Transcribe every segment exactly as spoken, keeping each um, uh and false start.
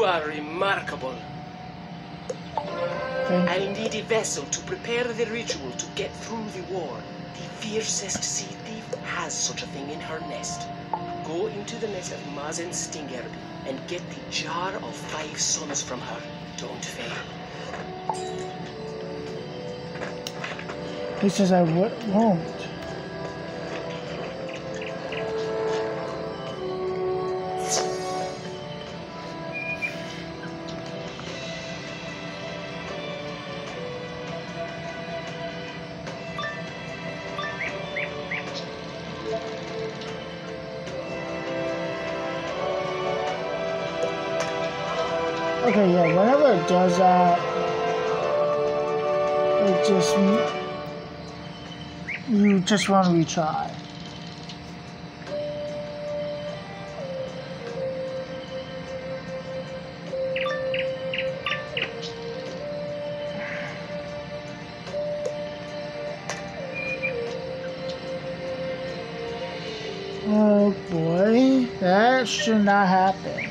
are remarkable. Thank I'll need a vessel to prepare the ritual to get through the war. The fiercest sea thief has such a thing in her nest. Go into the nest of Mazen Stingerby and get the jar of five suns from her. Don't fail. He says I w won't. Okay, yeah, whenever it does that, it just, you just want to retry. Oh boy, that should not happen.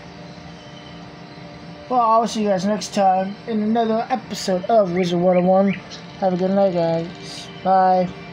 Well, I'll see you guys next time in another episode of Wizard one oh one. Have a good night, guys. Bye.